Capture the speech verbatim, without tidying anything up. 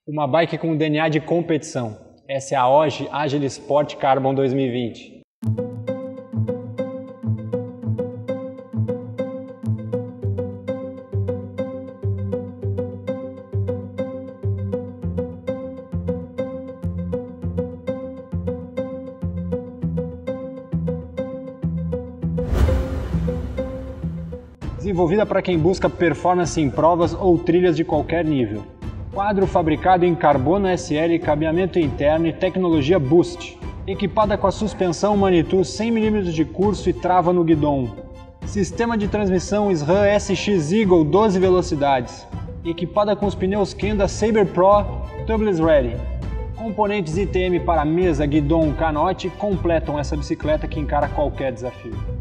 Uma bike com D N A de competição. Essa é a O G Agile Sport Carbon dois mil e vinte. Desenvolvida para quem busca performance em provas ou trilhas de qualquer nível. Quadro fabricado em carbono S L, cabeamento interno e tecnologia Boost. Equipada com a suspensão Manitou cem milímetros de curso e trava no guidão. Sistema de transmissão SRAM S X Eagle doze velocidades. Equipada com os pneus Kenda Saber Pro Tubeless Ready. Componentes I T M para mesa, guidão, canote completam essa bicicleta que encara qualquer desafio.